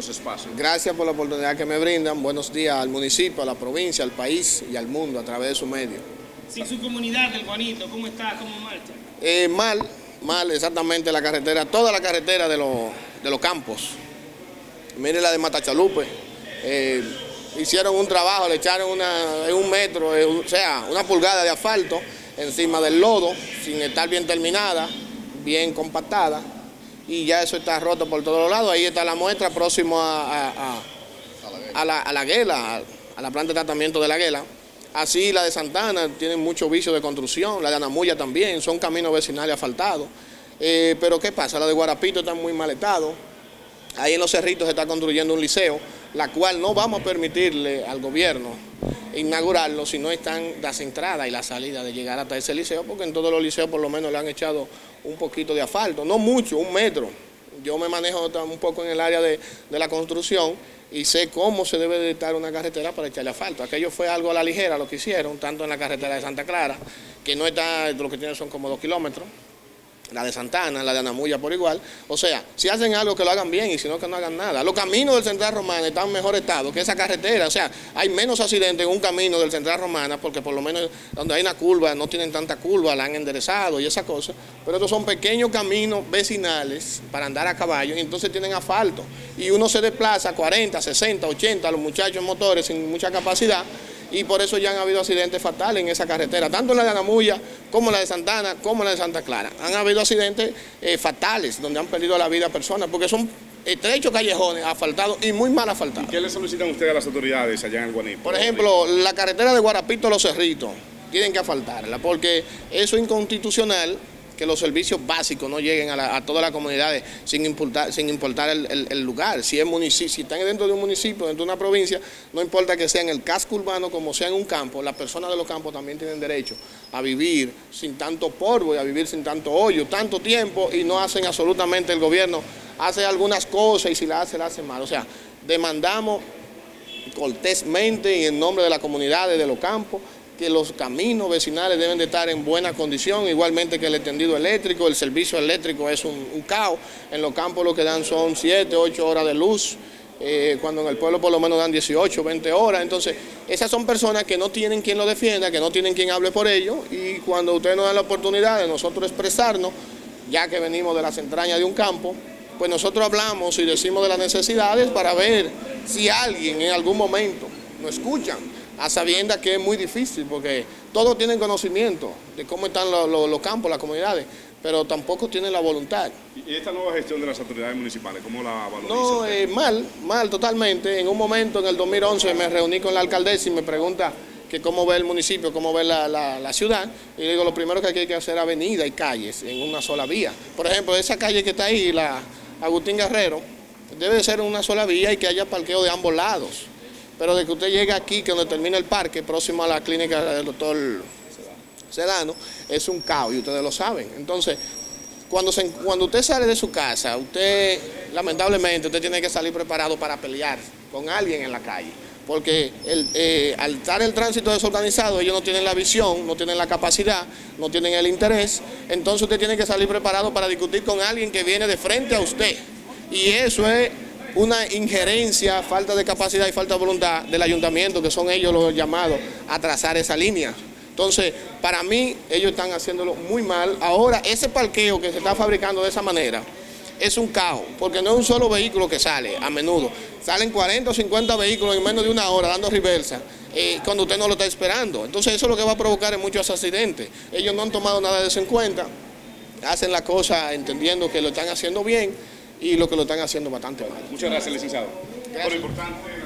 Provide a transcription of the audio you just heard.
estos espacios. Gracias por la oportunidad que me brindan. Buenos días al municipio, a la provincia, al país y al mundo a través de su medio. Sí, su comunidad del Juanito, ¿cómo está? ¿Cómo marcha? Mal, exactamente la carretera, toda la carretera de los campos. Mire la de Matachalupe. Hicieron un trabajo, le echaron en 1 metro, o sea, 1 pulgada de asfalto encima del lodo, sin estar bien terminada, bien compactada, y ya eso está roto por todos lados. Ahí está la muestra próximo a la Guela, a la planta de tratamiento de la Guela. Así la de Santana tiene muchos vicios de construcción, la de Anamuya también, son caminos vecinales asfaltados. Pero ¿qué pasa? La de Guarapito está muy mal estado. Ahí en Los Cerritos se está construyendo un liceo, la cual no vamos a permitirle al gobierno inaugurarlo si no están las entradas y las salidas de llegar hasta ese liceo, porque en todos los liceos por lo menos le han echado un poquito de asfalto, no mucho, 1 metro. Yo me manejo un poco en el área de la construcción y sé cómo se debe de estar una carretera para echarle asfalto. Aquello fue algo a la ligera lo que hicieron, tanto en la carretera de Santa Clara, que no está, lo que tiene son como 2 kilómetros, la de Santana, la de Anamuya por igual. O sea, si hacen algo que lo hagan bien y si no que no hagan nada. Los caminos del Central Romana están en mejor estado que esa carretera. O sea, hay menos accidentes en un camino del Central Romana porque por lo menos donde hay una curva no tienen tanta curva, la han enderezado y esas cosas. Pero estos son pequeños caminos vecinales para andar a caballo y entonces tienen asfalto. Y uno se desplaza 40, 60, 80, los muchachos en motores sin mucha capacidad. Y por eso ya han habido accidentes fatales en esa carretera, tanto en la de Anamuya, como en la de Santana, como en la de Santa Clara. Han habido accidentes fatales, donde han perdido la vida personas, porque son estrechos callejones asfaltados y muy mal asfaltados. ¿Qué le solicitan ustedes a las autoridades allá en el Guanipo? Por ejemplo, la carretera de Guarapito a Los Cerritos, tienen que asfaltarla, porque eso es inconstitucional, que los servicios básicos no lleguen a todas las comunidades sin importar el lugar. Si están dentro de un municipio, dentro de una provincia, no importa que sea en el casco urbano como sea en un campo, las personas de los campos también tienen derecho a vivir sin tanto polvo y a vivir sin tanto hoyo, tanto tiempo, y no hacen absolutamente, el gobierno hace algunas cosas y si la hace mal. O sea, demandamos cortésmente y en nombre de las comunidades de los campos que los caminos vecinales deben de estar en buena condición, igualmente que el tendido eléctrico. El servicio eléctrico es un caos. En los campos lo que dan son 7, 8 horas de luz, cuando en el pueblo por lo menos dan 18, 20 horas. Entonces, esas son personas que no tienen quien lo defienda, que no tienen quien hable por ellos, y cuando ustedes nos dan la oportunidad de nosotros expresarnos, ya que venimos de las entrañas de un campo, pues nosotros hablamos y decimos de las necesidades para ver si alguien en algún momento nos escuchan, a sabiendas que es muy difícil, porque todos tienen conocimiento de cómo están los campos, las comunidades, pero tampoco tienen la voluntad. ¿Y esta nueva gestión de las autoridades municipales, cómo la valoriza? No, mal totalmente. En un momento, en el 2011, me reuní con la alcaldesa y me pregunta que cómo ve el municipio, cómo ve la ciudad, y le digo, lo primero que hay que hacer es avenida y calles en una sola vía. Por ejemplo, esa calle que está ahí, la Agustín Guerrero, debe de ser una sola vía y que haya parqueo de ambos lados. Pero de que usted llegue aquí, que donde termina el parque, próximo a la clínica del doctor Sedano, es un caos y ustedes lo saben. Entonces, cuando usted sale de su casa, usted, lamentablemente, usted tiene que salir preparado para pelear con alguien en la calle. Porque al estar el tránsito desorganizado, ellos no tienen la visión, no tienen la capacidad, no tienen el interés. Entonces usted tiene que salir preparado para discutir con alguien que viene de frente a usted. Y eso es una injerencia, falta de capacidad y falta de voluntad del ayuntamiento, que son ellos los llamados a trazar esa línea. Entonces, para mí, ellos están haciéndolo muy mal. Ahora, ese parqueo que se está fabricando de esa manera es un caos, porque no es un solo vehículo que sale a menudo. Salen 40 o 50 vehículos en menos de una hora dando reversa cuando usted no lo está esperando. Entonces, eso es lo que va a provocar muchos accidentes. Ellos no han tomado nada de eso en cuenta, hacen la cosa entendiendo que lo están haciendo bien, y lo que lo están haciendo bastante mal. Muchas gracias, licenciado. Gracias. Por lo importante.